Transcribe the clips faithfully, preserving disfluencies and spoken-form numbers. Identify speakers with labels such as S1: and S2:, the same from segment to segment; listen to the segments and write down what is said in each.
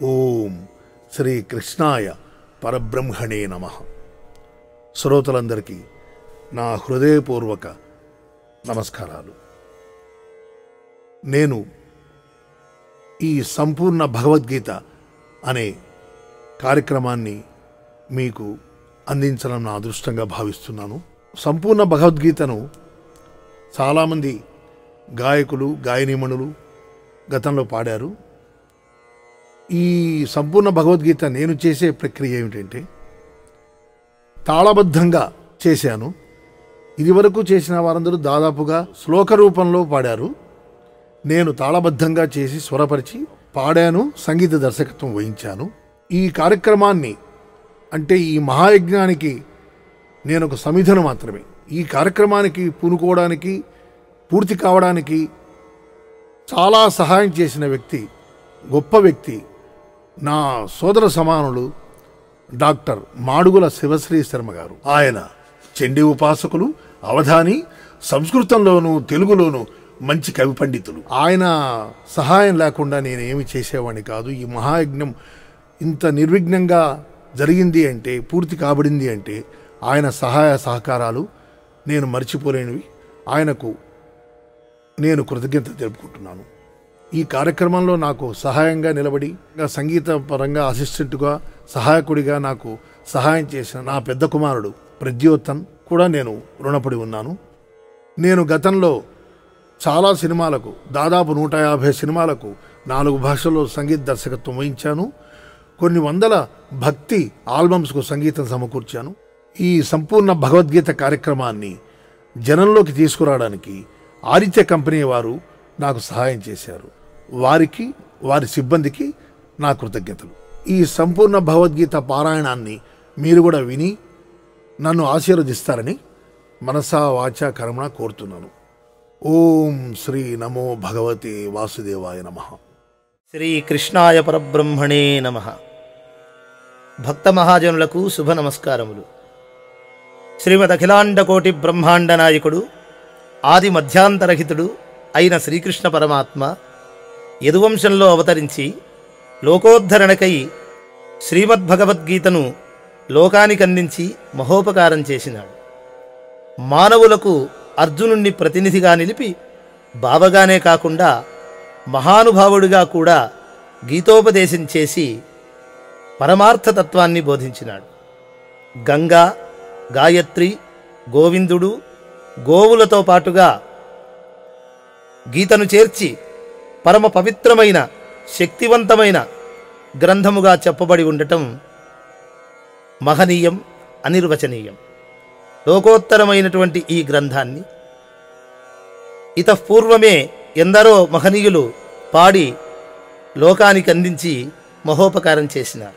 S1: ఓం శ్రీ కృష్ణాయ పరబ్రహ్మణే నమః. శ్రోతలందరికీ నా హృదయపూర్వక నమస్కారాలు. నేను ఈ సంపూర్ణ భగవద్గీత అనే కార్యక్రమాన్ని మీకు అందించడం నా అదృష్టంగా భావిస్తున్నాను. సంపూర్ణ భగవద్గీతను చాలామంది గాయకులు గాయనీమణులు గతంలో పాడారు. ఈ సంపూర్ణ భగవద్గీత నేను చేసే ప్రక్రియ ఏమిటంటే తాళబద్ధంగా చేశాను. ఇదివరకు చేసిన వారందరూ దాదాపుగా శ్లోక రూపంలో పాడారు. నేను తాళబద్ధంగా చేసి స్వరపరిచి పాడాను, సంగీత దర్శకత్వం వహించాను. ఈ కార్యక్రమాన్ని అంటే ఈ మహాయజ్ఞానికి నేను ఒక సమిధను మాత్రమే. ఈ కార్యక్రమానికి పూనుకోవడానికి పూర్తి కావడానికి చాలా సహాయం చేసిన వ్యక్తి, గొప్ప వ్యక్తి, నా సోదర సమానులు డాక్టర్ మాడుగుల శివశ్రీ శర్మ గారు. ఆయన చండీ ఉపాసకులు, అవధాని, సంస్కృతంలోనూ తెలుగులోనూ మంచి కవి పండితులు. ఆయన సహాయం లేకుండా నేను ఏమి చేసేవాడిని కాదు. ఈ మహాయజ్ఞం ఇంత నిర్విఘ్నంగా జరిగింది అంటే, పూర్తి కాబడింది అంటే ఆయన సహాయ సహకారాలు నేను మర్చిపోలేనివి. ఆయనకు నేను కృతజ్ఞత తెలుపుకుంటున్నాను. ఈ కార్యక్రమంలో నాకు సహాయంగా నిలబడి సంగీత పరంగా అసిస్టెంట్గా సహాయకుడిగా నాకు సహాయం చేసిన నా పెద్ద కుమారుడు ప్రద్యోతన్ కూడా నేను రుణపడి ఉన్నాను. నేను గతంలో చాలా సినిమాలకు దాదాపు నూట యాభై సినిమాలకు నాలుగు భాషల్లో సంగీత దర్శకత్వం వహించాను. కొన్ని వందల భక్తి ఆల్బమ్స్కు సంగీతం సమకూర్చాను. ఈ సంపూర్ణ భగవద్గీత కార్యక్రమాన్ని జనంలోకి తీసుకురావడానికి ఆదిత్య కంపెనీ వారు నాకు సహాయం చేశారు. వారికి, వారి సిబ్బందికి నా కృతజ్ఞతలు. ఈ సంపూర్ణ భగవద్గీత పారాయణాన్ని మీరు కూడా విని నన్ను ఆశీర్వదిస్తారని మనసా వాచా కర్మణ కోరుతున్నాను. ఓం శ్రీ నమో భగవతే వాసుదేవాయ నమః.
S2: శ్రీ కృష్ణాయ పరబ్రహ్మణే నమః. భక్త మహాజనులకు శుభ నమస్కారములు. శ్రీమద్ అఖిలాండ కోటి బ్రహ్మాండ నాయకుడు, ఆది మధ్యాంతరహితుడు అయిన శ్రీకృష్ణ పరమాత్మ యదువంశంలో అవతరించి లోకోద్ధరణకై శ్రీమద్భగవద్గీతను లోకానికి అందించి మహోపకారం చేసినాడు. మానవులకు అర్జునుణ్ణి ప్రతినిధిగా నిలిపి బావగానే కాకుండా మహానుభావుడిగా కూడా గీతోపదేశం చేసి పరమార్థతత్వాన్ని బోధించినాడు. గంగా, గాయత్రి, గోవిందుడు, గోవులతో పాటుగా గీతను చేర్చి పరమ పవిత్రమైన శక్తివంతమైన గ్రంథముగా చెప్పబడి ఉండటం మహనీయం, అనిర్వచనీయం. లోకోత్తరమైనటువంటి ఈ గ్రంథాన్ని ఇతపూర్వమే ఎందరో మహనీయులు పాడి లోకానికి అందించి మహోపకారం చేసినారు.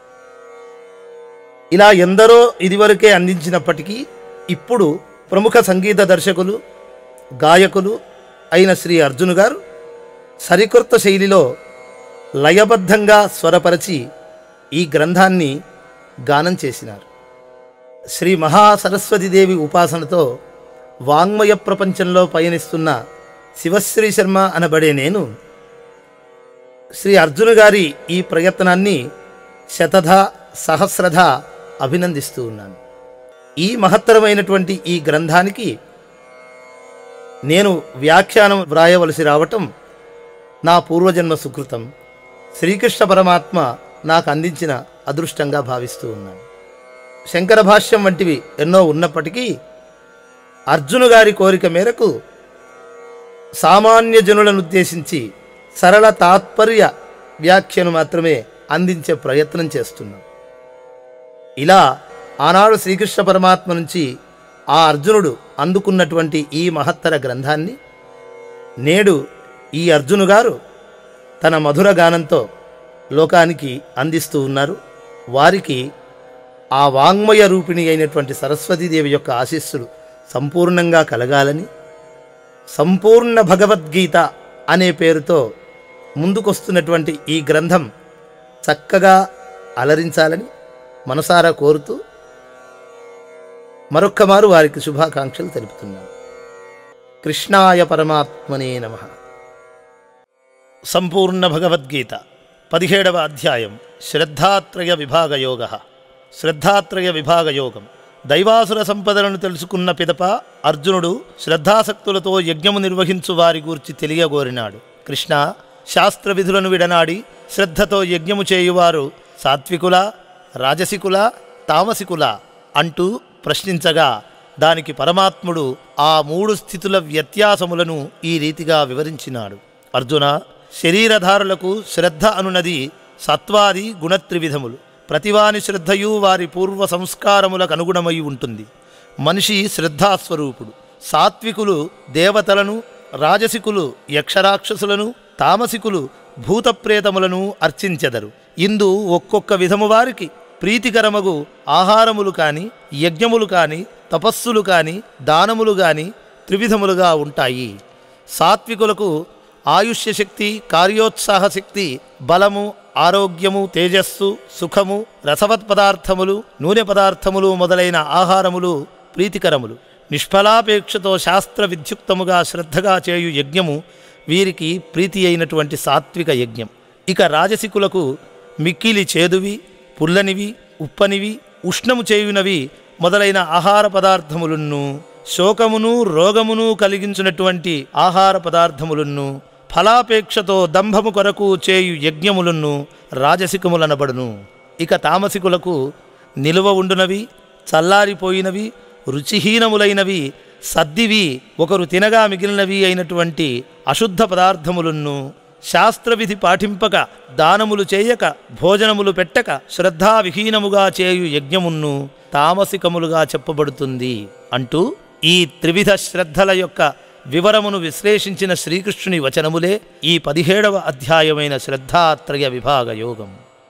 S2: ఇలా ఎందరో ఇదివరకే అందించినప్పటికీ ఇప్పుడు ప్రముఖ సంగీత దర్శకులు, గాయకులు అయిన శ్రీ అర్జును గారు సరికొత్త శైలిలో లయబద్ధంగా స్వరపరచి ఈ గ్రంథాన్ని గానం చేసినారు. శ్రీ మహాసరస్వతీదేవి ఉపాసనతో వాంగ్మయ ప్రపంచంలో పయనిస్తున్న శివశ్రీ శర్మ అనబడే నేను శ్రీ అర్జును గారి ఈ ప్రయత్నాన్ని శతధ సహస్రధ అభినందిస్తూ ఉన్నాను. ఈ మహత్తరమైనటువంటి ఈ గ్రంథానికి నేను వ్యాఖ్యానం వ్రాయవలసి రావటం నా పూర్వజన్మ సుకృతం, శ్రీకృష్ణ పరమాత్మ నాకు అందించిన అదృష్టంగా భావిస్తూ ఉన్నాను. శంకర భాష్యం వంటివి ఎన్నో ఉన్నప్పటికీ అర్జును గారి కోరిక మేరకు సామాన్య జనులను ఉద్దేశించి సరళ తాత్పర్య వ్యాఖ్యను మాత్రమే అందించే ప్రయత్నం చేస్తున్నాం. ఇలా ఆనాడు శ్రీకృష్ణ పరమాత్మ నుంచి ఆ అర్జునుడు అందుకున్నటువంటి ఈ మహత్తర గ్రంథాన్ని నేడు ఈ అర్జును గారు తన మధుర గానంతో లోకానికి అందిస్తూ ఉన్నారు. వారికి ఆ వాంగ్మయ రూపిణి అయినటువంటి సరస్వతీదేవి యొక్క ఆశీస్సులు సంపూర్ణంగా కలగాలని, సంపూర్ణ భగవద్గీత అనే పేరుతో ముందుకొస్తున్నటువంటి ఈ గ్రంథం చక్కగా అలరించాలని మనసారా కోరుతూ మరొక్కమారు వారికి శుభాకాంక్షలు తెలుపుతున్నాను. కృష్ణాయ పరమాత్మనే నమః. సంపూర్ణ భగవద్గీత పదిహేడవ అధ్యాయం శ్రద్ధాత్రయ విభాగయోగ. శ్రద్ధాత్రయ విభాగయోగం. దైవాసుర సంపదలను తెలుసుకున్న పిదప అర్జునుడు శ్రద్ధాసక్తులతో యజ్ఞము నిర్వహించు వారి గూర్చి తెలియగోరినాడు. కృష్ణ, శాస్త్ర విధులను విడనాడి శ్రద్ధతో యజ్ఞము చేయువారు సాత్వికుల, రాజసికుల, తామసికుల అంటూ ప్రశ్నించగా దానికి పరమాత్ముడు ఆ మూడు స్థితుల వ్యత్యాసములను ఈ రీతిగా వివరించినాడు. అర్జున, శరీరధారులకు శ్రద్ధ అనునది సత్వాది గుణత్రివిధములు. ప్రతివాని శ్రద్ధయు వారి పూర్వ సంస్కారములకు అనుగుణమై ఉంటుంది. మనిషి శ్రద్ధాస్వరూపుడు. సాత్వికులు దేవతలను, రాజసికులు యక్షరాక్షసులను, తామసికులు భూతప్రేతములను అర్చించెదరు. ఇందు ఒక్కొక్క విధము వారికి ప్రీతికరమగు ఆహారములు కాని, యజ్ఞములు కాని, తపస్సులు కాని, దానములు గాని త్రివిధములుగా ఉంటాయి. సాత్వికులకు ఆయుష్య శక్తి, కార్యోత్సాహ శక్తి, బలము, ఆరోగ్యము, తేజస్సు, సుఖము, రసవత్ పదార్థములు, నూనె పదార్థములు మొదలైన ఆహారములు ప్రీతికరములు. నిష్ఫలాపేక్షతో శాస్త్ర విద్యుక్తముగా శ్రద్ధగా చేయు యజ్ఞము వీరికి ప్రీతి అయినటువంటి సాత్విక యజ్ఞం. ఇక రాజసికులకు మిక్కిలి చేదువి, పుల్లనివి, ఉప్పనివి, ఉష్ణము చేయునవి మొదలైన ఆహార పదార్థములను, శోకమును రోగమును కలిగించినటువంటి ఆహార పదార్థములను, ఫలాపేక్షతో దంభము కొరకు చేయు యజ్ఞములను రాజసికములనబడును. ఇక తామసికులకు నిలువ ఉండునవి, చల్లారిపోయినవి, రుచిహీనములైనవి, సద్దివి, ఒకరు తినగా మిగిలినవి అయినటువంటి అశుద్ధ పదార్థములను, శాస్త్రవిధి పాటింపక, దానములు చేయక, భోజనములు పెట్టక శ్రద్ధావిహీనముగా చేయు యజ్ఞమును తామసికములుగా చెప్పబడుతుంది అంటూ ఈ త్రివిధ శ్రద్ధల యొక్క వివరమును విశ్లేషించిన శ్రీకృష్ణుని వచనములే ఈ పదిహేడవ అధ్యాయమైన శ్రద్ధాత్రయ విభాగ యోగం.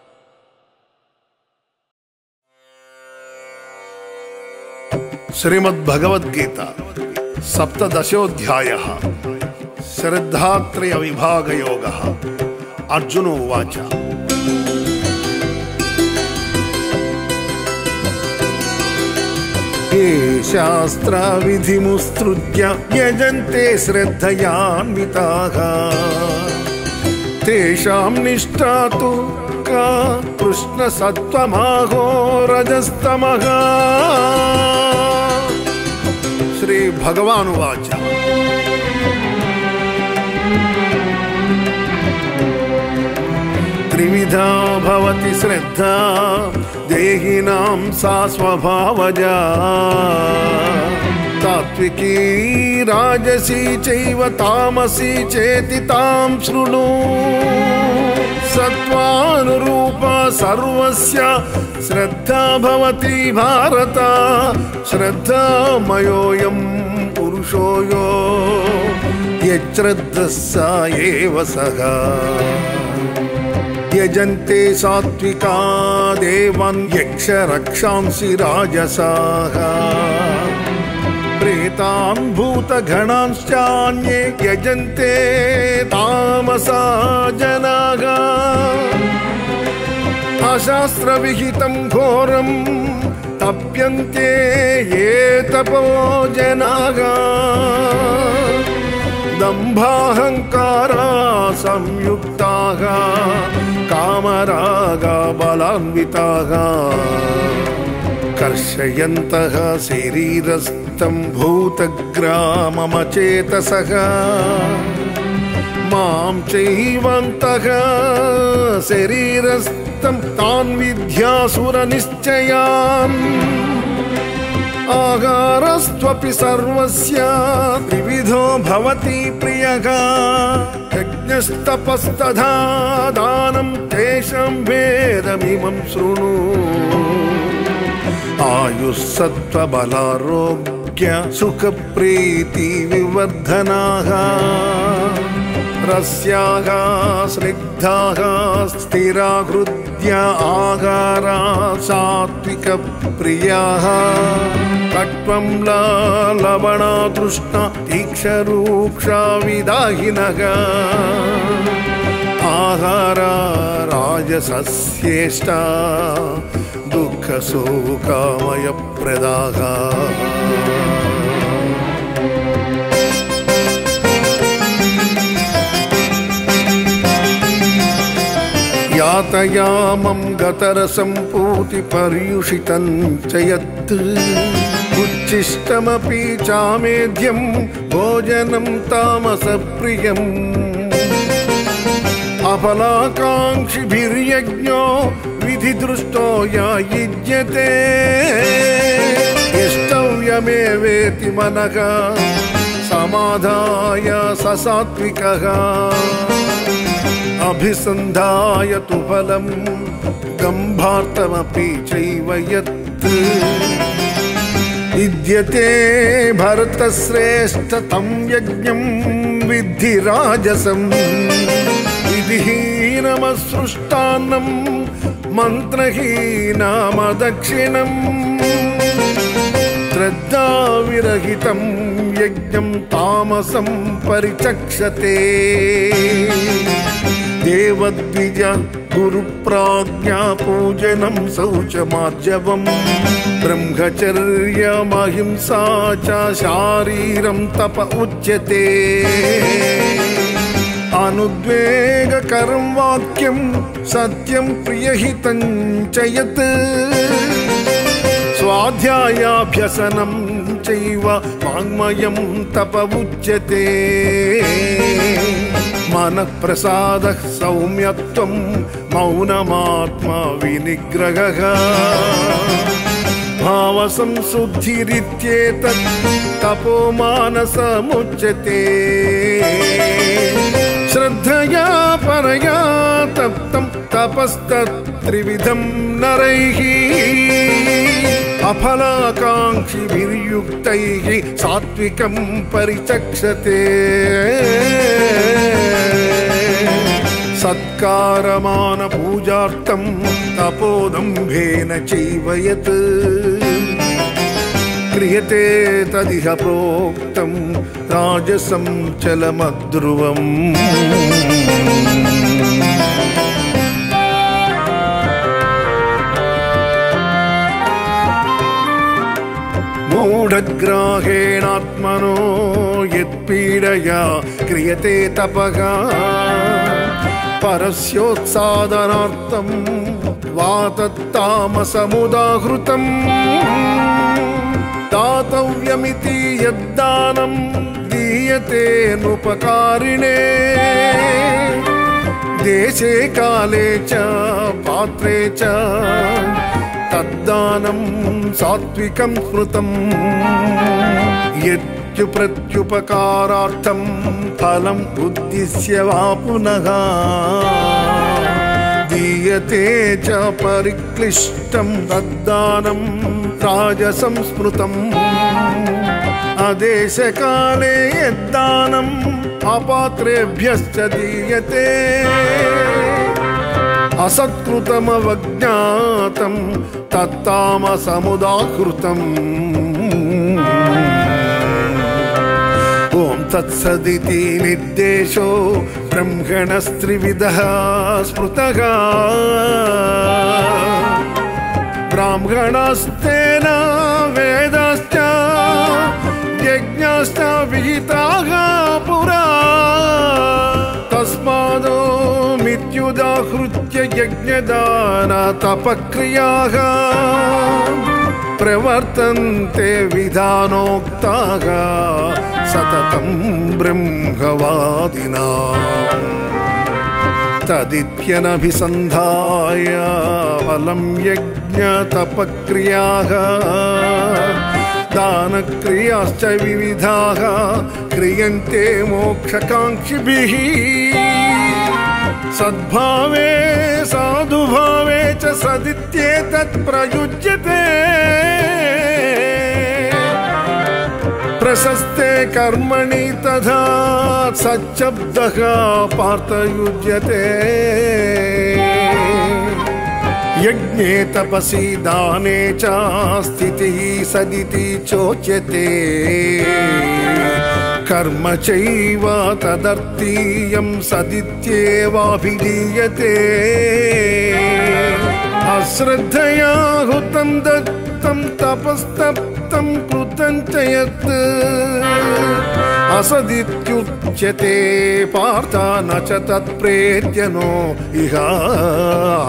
S1: శ్రీమద్భగవద్గీత సప్తదశోధ్యాయః శ్రద్ధాత్రయ విభాగ యోగః. అర్జున ఉవాచ. ఏ శాస్త్ర విధిముత్సృజ్య యజంతే శ్రద్ధయాన్వితాః తేషాం నిష్ఠా తు కా కృష్ణ సత్వమాహో రజస్తమః. శ్రీ భగవానువాచ. త్రివిధా భవతి శ్రద్ధా దేహినాం సా స్వభావజా సాత్వికీ రాజసీ చైవ తామసీ చేతి తాం శృణు. సత్వానురూపా సర్వస్య శ్రద్ధా భవతి భారత. శ్రద్ధామయోయం పురుషో యో యశ్రద్ధః స ఏవ సః. యజంతే సాత్వికా దేవాన్ యక్ష రక్షాంసి రాజసాః. ప్రేతాన్ భూతగణాంశ్చాన్యే యజంతే తామసా జనాః. అశాస్త్రవిహితం ఘోరం తప్యంతే ఏ తపో జనాః. దంభాహంకారా సంయుక్తాః కామరాగా బలాన్వితాః. కర్షయంతః శరీరస్థం భూతగ్రామమచేతసః. మాం చైవంతః శరీరస్థం తాన్ విద్యాసుర నిశ్చయాన్. ఆహారస్త్వపి సర్వస్య త్రివిధో భవతి ప్రియః. యజ్ఞస్తపస్తథా దానం తేషాం భేదమిమం శృణు. ఆయుస్సత్వబలారోగ్య సుఖప్రీతి వివర్ధనాః. రస్యాః స్నిగ్ధాః స్థిరా హృద్య ఆహారా సాత్విక ప్రియాః. కట్వం లవణా తృష్ణ తీక్షరూక్షా విదాహినః. ఆహారా రాజసస్యేష్టా దుఃఖ శోకామయ ప్రదాః. यातयामं गतरसं पूति पर्युषितं च यत् उच्छिष्टमपि चामेध्यं भोजनं तामसप्रियम् अपलाकाङ्क्षिभिर्यज्ञो विधिदृष्टो या युज्यते यष्टव्यमेवेति मनः समाधाय स सात्विकः अभिसन्धाय तु फलं गम्भार्थमपि चैव यत् विद्यते भरतश्रेष्ठ तं यज्ञं विद्धि राजसम् विधिहीनमसृष्टान्नं मन्त्रहीनामदक्षिणम् श्रद्धाविरहितं यज्ञं तामसं परिचक्षते देवद्विज गुरुप्राज्ञा पूजनं शौचमार्जवम् ब्रह्मचर्यमहिंसा च शारीरं तप उच्यते अनुद्वेगकरं वाक्यं सत्यं प्रियहितं च यत् स्वाध्यायाभ्यसनं चैव वाङ्मयं तप उच्यते मनःप्रसादः सौम्यत्वं मौनमात्मा विनिग्रहः भावसंशुद्धिरित्येतत् तपो मानसमुच्यते श्रद्धया परया तप्तं तपस्तत्त्रिविधं नरैः अफलाकाङ्क्षिभिर्युक्तैः सात्विकं परिचक्षते सत्कारमानपूजार्थं तपोदम्भेन चैव यत् क्रियते तदिह प्रोक्तं राजसं चलमध्रुवम् मूढग्राहेणात्मनो यत्पीडया क्रियते तपः परस्योत्सादनार्थं वा तत्तामसमुदाहृतम् दातव्यमिति यद्दानं दीयते नुपकारिणे देशे काले च पात्रे च तद्दानं सात्विकं स्मृतम् यत्प्रत्युपकारार्थं फलम् उद्दिश्य वा पुनः दीयते च परिक्लिष्टं तद्दानं राजसं स्मृतम् अदेशकाले यद्दानम् अपात्रेभ्यश्च दीयते असत्कृतमवज्ञातं तत्तामसमुदाहृतम् ॐ तत्सदिति निर्देशो ब्रह्मणस्त्रिविधः स्मृतः ब्राह्मणस्तेन वेदाश्च यज्ञाश्च विहिताः पुरा तस्मादो मित्युदाहृत्य यज्ञदान तपक्रियाः प्रवर्तन्ते विधानोक्ताः सततं ब्रह्मवादिना तदित्यनभिसन्धाय फलं यज्ञतपक्रियाः दानक्रियाश्च विविधाः क्रियन्ते मोक्षकाङ्क्षिभिः सद्भावे साधुभावे च सदित्येतत् प्रयुज्यते प्रशस्ते कर्मणि तथा सच्शब्दः पार्थयुज्यते यज्ञे तपसि दाने च स्थितिः सदिति चोच्यते कर्म चैव तदर्थीयं सदित्येवाभिधीयते अश्रद्धया हुतं दत्तं तपस्तप्तं ప్రవృత్తం కృతం చ యత్ అసదిత్యుచ్యతే పార్థ న చ తత్ప్రేత్యనో ఇహ